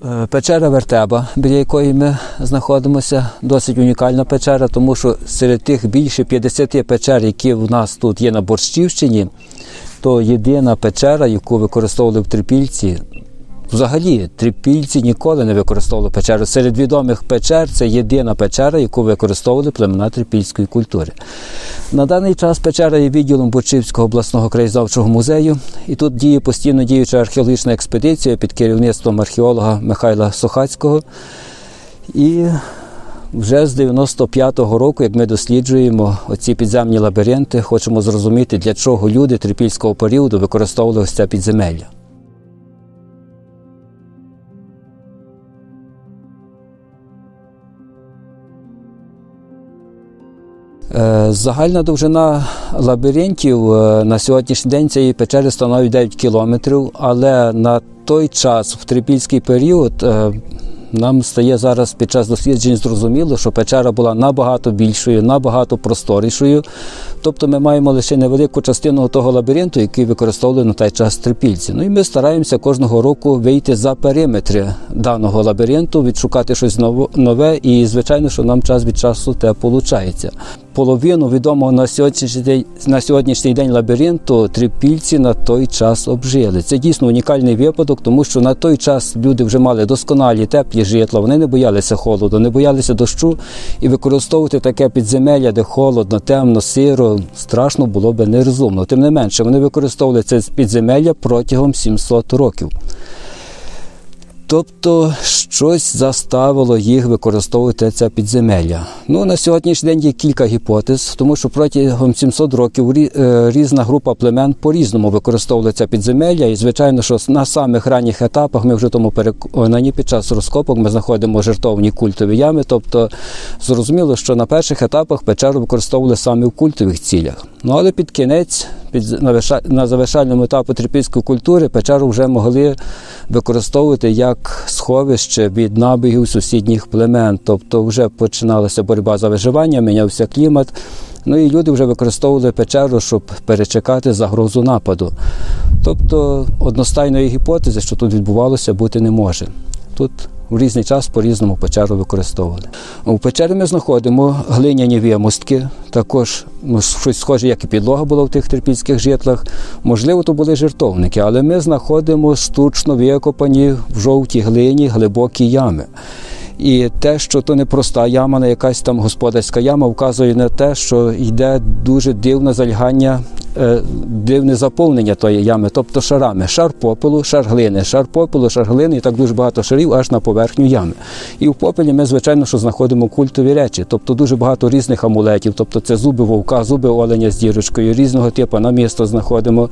Печера Вертеба, біля якої ми знаходимося, досить унікальна печера, тому що серед тих більше 50 печер, які в нас тут є на Борщівщині, то єдина печера, яку використовували в Трипільці. Взагалі, трипільці ніколи не використовували печеру. Серед відомих печер це єдина печера, яку використовували племена трипільської культури. На даний час печера є відділом Борщівського обласного краєзнавчого музею. І тут діє постійно діюча археологічна експедиція під керівництвом археолога Михайла Сухацького. І вже з 95-го року, як ми досліджуємо оці підземні лабіринти, хочемо зрозуміти, для чого люди трипільського періоду використовували ось це підземелля. Загальна довжина лабіринтів на сьогоднішній день цієї печери становить 9 кілометрів, але на той час, в трипільський період, нам стає зараз під час досліджень зрозуміло, що печера була набагато більшою, набагато просторішою. Тобто ми маємо лише невелику частину того лабіринту, який використовували на той час трипільці. Ну і ми стараємося кожного року вийти за периметри даного лабіринту, відшукати щось нове і, звичайно, що нам час від часу те виходить. Половину відомого на сьогоднішній день лабіринту трипільці на той час обжили. Це дійсно унікальний випадок, тому що на той час люди вже мали досконалі теплі житла, вони не боялися холоду, не боялися дощу, і використовувати таке підземелля, де холодно, темно, сиро, страшно було б нерозумно. Тим не менше, вони використовували це підземелля протягом 700 років. Тобто, щось заставило їх використовувати це підземелля. Ну, на сьогоднішній день є кілька гіпотез, тому що протягом 700 років різна група племен по-різному використовували це підземелля. І, звичайно, що на самих ранніх етапах, ми вже тому переконані, під час розкопок ми знаходимо жертовні культові ями. Тобто, зрозуміло, що на перших етапах печеру використовували саме в культових цілях. Ну, але під кінець, на завершальному етапі трипільської культури, печеру вже могли використовувати як сховище від набігів сусідніх племен. Тобто вже починалася боротьба за виживання, мінявся клімат. Ну і люди вже використовували печеру, щоб перечекати загрозу нападу. Тобто одностайної гіпотези, що тут відбувалося, бути не може. Тут в різний час по-різному печеру використовували. У печері ми знаходимо глиняні вимостки, також щось схоже, як і підлога була в тих трипільських житлах. Можливо, то були жертовники, але ми знаходимо штучно викопані в жовтій глині глибокі ями. І те, що то не проста яма, не якась там господарська яма, вказує на те, що йде дуже дивне залягання, дивне заповнення тої ями, тобто шарами. Шар попелу, шар глини, шар попелу, шар глини, і так дуже багато шарів аж на поверхню ями. І в попелі ми, звичайно, що знаходимо культові речі, тобто дуже багато різних амулетів, тобто це зуби вовка, зуби оленя з дірочкою, різного типу намисто знаходимо.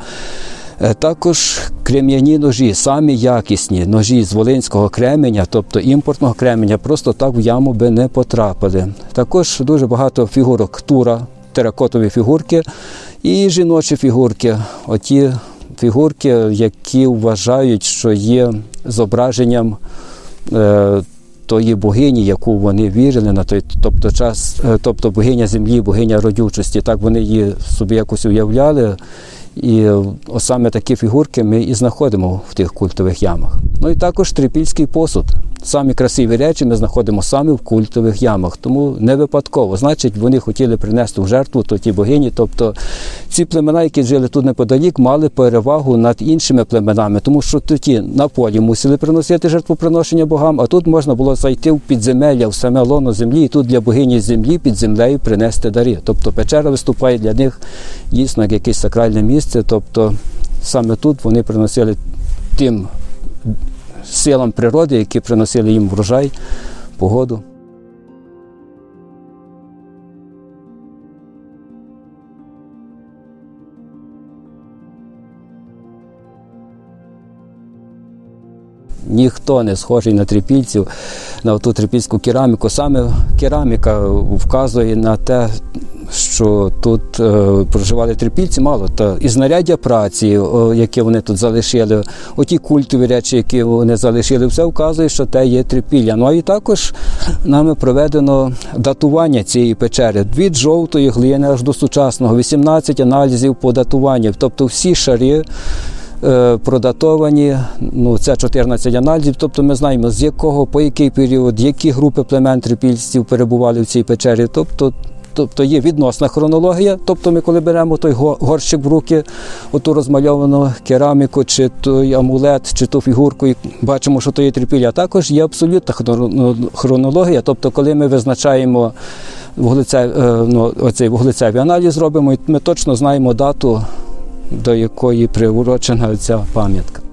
Також крем'яні ножі, самі якісні ножі з волинського кременя, тобто імпортного кременя, просто так в яму би не потрапили. Також дуже багато фігурок тура, теракотові фігурки і жіночі фігурки. Оті фігурки, які вважають, що є зображенням тої богині, яку вони вірили на той час, тобто богиня землі, богиня родючості. Так вони її собі якось уявляли. І саме такі фігурки ми і знаходимо в тих культових ямах. Ну і також трипільський посуд. Самі красиві речі ми знаходимо саме в культових ямах, тому не випадково. Значить, вони хотіли принести в жертву тій богині. Тобто ці племена, які жили тут неподалік, мали перевагу над іншими племенами, тому що ті на полі мусили приносити жертвоприношення богам, а тут можна було зайти в підземелля, в саме лоно землі, і тут для богині землі під землею принести дари. Тобто печера виступає для них дійсно як якесь сакральне місце, тобто саме тут вони приносили тим силам природи, які приносили їм врожай, погоду. Ніхто не схожий на трипільців, на ту трипільську кераміку. Саме кераміка вказує на те, що тут проживали трипільці, мало. І знаряддя праці, які вони тут залишили, оті культові речі, які вони залишили, все вказує, що те є Трипілля. Ну і також нами проведено датування цієї печери. Від жовтої глини аж до сучасного, 18 аналізів по датуванню. Тобто всі шари продатовані, це 14 аналізів, тобто ми знаємо, з якого, по який період, які групи племен трипільців перебували в цій печері, тобто є відносна хронологія, тобто ми коли беремо той горщик в руки, оту розмальовану кераміку, чи той амулет, чи ту фігурку, і бачимо, що то є трипілля, а також є абсолютна хронологія, тобто коли ми визначаємо оцей вуглецевий аналіз робимо, і ми точно знаємо дату, до якої приурочена ця пам'ятка.